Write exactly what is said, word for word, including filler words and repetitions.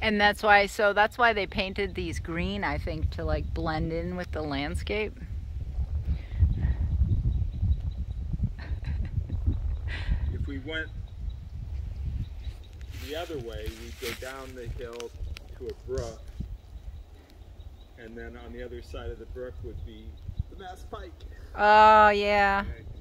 And that's why, so that's why they painted these green, I think, to like blend in with the landscape. If we went the other way, we'd go down the hill to a brook, and then on the other side of the brook would be the Mass Pike. Oh, yeah. Okay.